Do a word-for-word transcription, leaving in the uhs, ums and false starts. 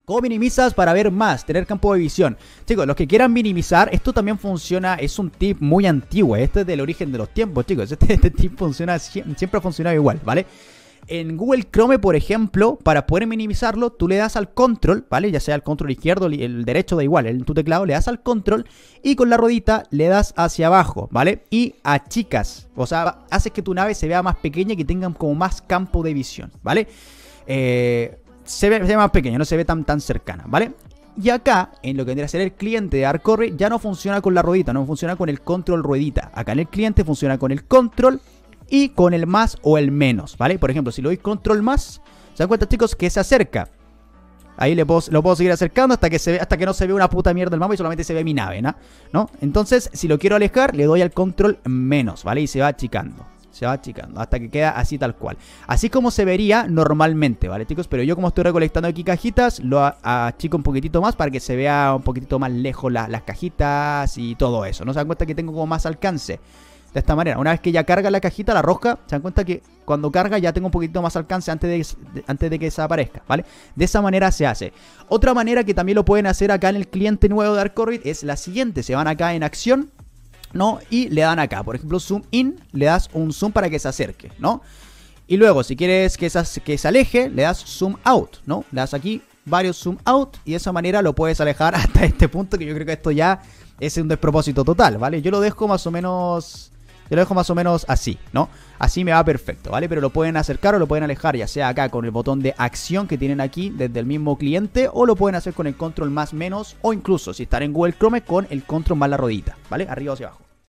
¿Cómo minimizas para ver más? Tener campo de visión. Chicos, los que quieran minimizar, esto también funciona, es un tip muy antiguo. Este es del origen de los tiempos, chicos. Este, este tip funciona, siempre ha funcionado igual, ¿vale? En Google Chrome, por ejemplo, para poder minimizarlo, tú le das al control, ¿vale? Ya sea el control izquierdo, el derecho, da igual. En tu teclado le das al control y con la ruedita le das hacia abajo, ¿vale? Y achicas, o sea, haces que tu nave se vea más pequeña y que tengan como más campo de visión, ¿vale? Eh... Se ve, se ve más pequeño, no se ve tan, tan cercana, ¿vale? Y acá, en lo que vendría a ser el cliente de ArcCorre, ya no funciona con la ruedita, no funciona con el control ruedita. Acá en el cliente funciona con el control y con el más o el menos, ¿vale? Por ejemplo, si le doy control más, ¿se dan cuenta, chicos, que se acerca? Ahí le puedo, lo puedo seguir acercando hasta que, se ve, hasta que no se ve una puta mierda del mapa y solamente se ve mi nave, ¿no? ¿no? Entonces, si lo quiero alejar, le doy al control menos, ¿vale? Y se va achicando. Se va achicando hasta que queda así tal cual. Así como se vería normalmente, ¿vale, chicos? Pero yo, como estoy recolectando aquí cajitas, lo achico un poquitito más para que se vea un poquitito más lejos la, las cajitas y todo eso. ¿No se dan cuenta que tengo como más alcance? De esta manera, una vez que ya carga la cajita, la rosca, se dan cuenta que cuando carga ya tengo un poquito más alcance antes de, de, antes de que desaparezca, ¿vale? De esa manera se hace. Otra manera que también lo pueden hacer acá en el cliente nuevo de ArcCorre es la siguiente. Se van acá en acción, ¿no? Y le dan acá, por ejemplo, zoom in, le das un zoom para que se acerque, ¿no? Y luego, si quieres que se, que se aleje, le das zoom out, ¿no? Le das aquí varios zoom out y de esa manera lo puedes alejar hasta este punto, que yo creo que esto ya es un despropósito total, ¿vale? Yo lo dejo más o menos... Yo lo dejo más o menos así, ¿no? Así me va perfecto, ¿vale? Pero lo pueden acercar o lo pueden alejar, ya sea acá con el botón de acción que tienen aquí desde el mismo cliente, o lo pueden hacer con el control más menos, o incluso si están en Google Chrome con el control más la rodita, ¿vale? Arriba o hacia abajo.